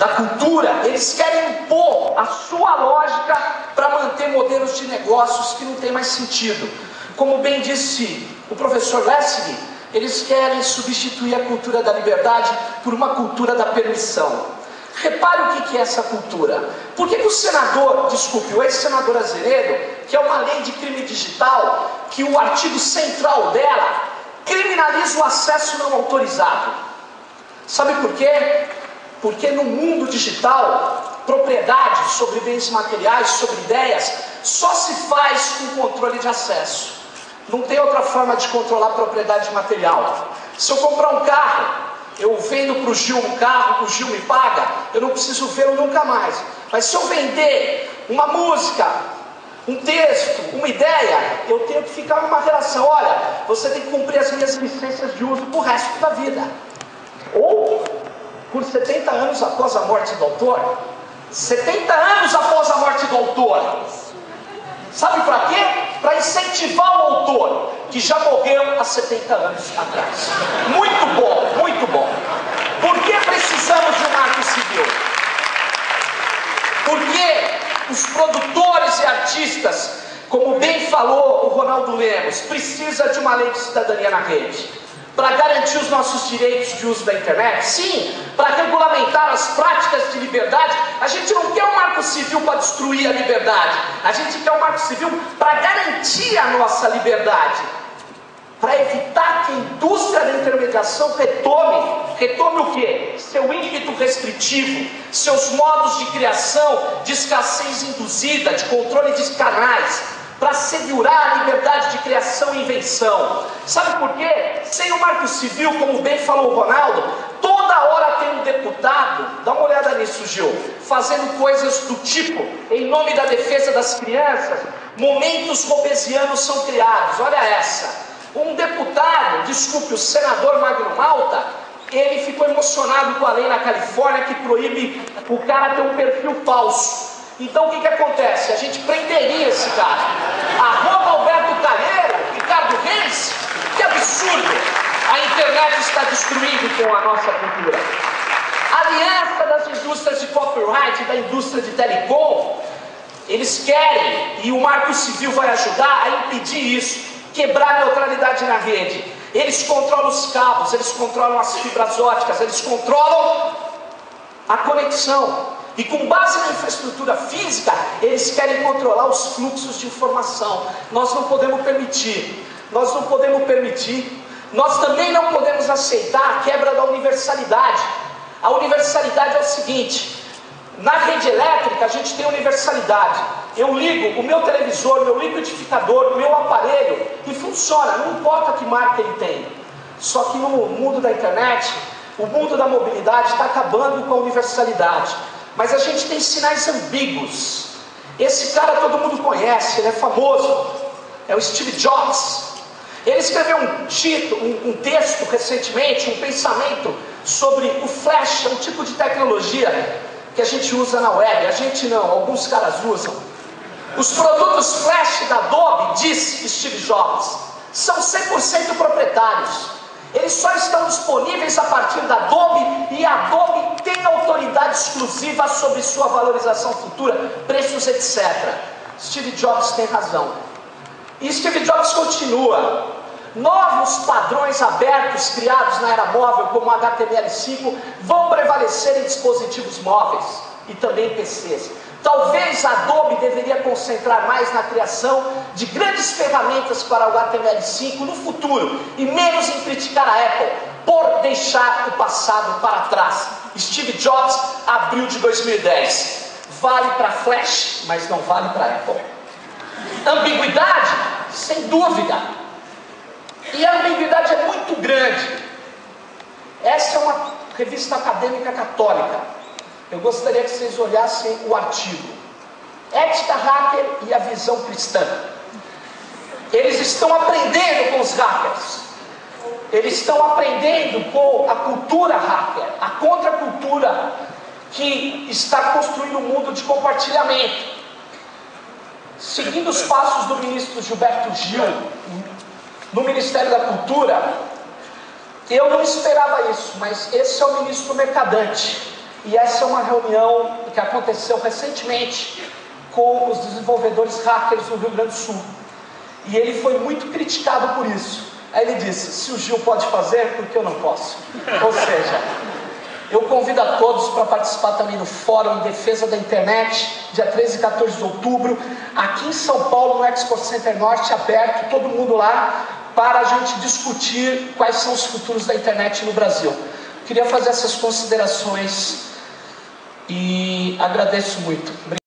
da cultura, eles querem impor a sua lógica para manter modelos de negócios que não tem mais sentido. Como bem disse o professor Lessig, eles querem substituir a cultura da liberdade por uma cultura da permissão. Repare o que é essa cultura. Por que o senador, o ex-senador Azeredo, que é uma lei de crime digital, que o artigo central dela criminaliza o acesso não autorizado? Sabe por quê? Porque no mundo digital, propriedade sobre bens materiais, sobre ideias, só se faz com controle de acesso. Não tem outra forma de controlar a propriedade material. Se eu comprar um carro, eu vendo para o Gil um carro, o Gil me paga, eu não preciso vê-lo nunca mais. Mas se eu vender uma música, um texto, uma ideia, eu tenho que ficar numa relação. Olha, você tem que cumprir as minhas licenças de uso pro resto da vida. Ou, por 70 anos após a morte do autor, 70 anos após a morte do autor. Sabe para quê? Para incentivar o autor, que já morreu há 70 anos atrás. Muito bom, muito bom. Por que precisamos de um marco civil? Porque os produtores e artistas, como bem falou o Ronaldo Lemos, precisa de uma lei de cidadania na rede. Para garantir os nossos direitos de uso da internet? Sim, para regulamentar as práticas de liberdade. A gente não quer um marco civil para destruir a liberdade. A gente quer um marco civil para garantir a nossa liberdade. Para evitar que a indústria da intermediação retome o quê? Seu ímpeto restritivo, seus modos de criação, de escassez induzida, de controle de canais, para assegurar a liberdade de criação e invenção. Sabe por quê? Sem o marco civil, como bem falou o Ronaldo, toda hora tem um deputado, dá uma olhada nisso, Gil, fazendo coisas do tipo, em nome da defesa das crianças, momentos robesianos são criados. Olha essa. Um deputado, o senador Magno Malta, ele ficou emocionado com a lei na Califórnia que proíbe o cara ter um perfil falso. Então o que acontece? A gente prenderia esse cara. @Alberto Calheiro, Ricardo Reis, que absurdo! A internet está destruindo com a nossa cultura. A aliança das indústrias de copyright, da indústria de telecom, eles querem, e o Marco Civil vai ajudar a impedir isso, quebrar a neutralidade na rede. Eles controlam os cabos, eles controlam as fibras óticas, eles controlam a conexão. E com base na infraestrutura física, eles querem controlar os fluxos de informação. Nós não podemos permitir. Nós não podemos permitir. Nós também não podemos aceitar a quebra da universalidade. A universalidade é o seguinte: na rede elétrica a gente tem universalidade. Eu ligo o meu televisor, meu liquidificador, o meu aparelho e funciona, não importa que marca ele tem. Só que no mundo da internet, o mundo da mobilidade está acabando com a universalidade. Mas a gente tem sinais ambíguos. Esse cara todo mundo conhece, ele é famoso, é o Steve Jobs. Ele escreveu um texto recentemente, um pensamento sobre o flash, um tipo de tecnologia que a gente usa na web. A gente não, alguns caras usam. Os produtos flash da Adobe, diz Steve Jobs, são 100% proprietários. Eles só estão disponíveis a partir da Adobe, e a Adobe tem autoridade exclusiva sobre sua valorização futura, preços, etc. Steve Jobs tem razão. E Steve Jobs continua: novos padrões abertos criados na era móvel, como o HTML5, vão prevalecer em dispositivos móveis e também em PCs. Talvez a Adobe deveria concentrar mais na criação de grandes ferramentas para o HTML5 no futuro e menos em criticar a Apple por deixar o passado para trás. Steve Jobs, abril de 2010. Vale para Flash, mas não vale para Apple. Ambiguidade? Sem dúvida. E a ambiguidade é muito grande. Essa é uma revista acadêmica católica. Eu gostaria que vocês olhassem o artigo. Ética hacker e a visão cristã. Eles estão aprendendo com os hackers. Eles estão aprendendo com a cultura hacker, a contracultura que está construindo um mundo de compartilhamento. Seguindo os passos do ministro Gilberto Gil no Ministério da Cultura, eu não esperava isso, mas esse é o ministro mercadante. E essa é uma reunião que aconteceu recentemente com os desenvolvedores hackers do Rio Grande do Sul. E ele foi muito criticado por isso. Aí ele disse, se o Gil pode fazer, por que eu não posso? Ou seja, eu convido a todos para participar também do Fórum em Defesa da Internet, dia 13 e 14 de outubro, aqui em São Paulo, no Expo Center Norte, aberto, todo mundo lá, para a gente discutir quais são os futuros da internet no Brasil. Queria fazer essas considerações e agradeço muito.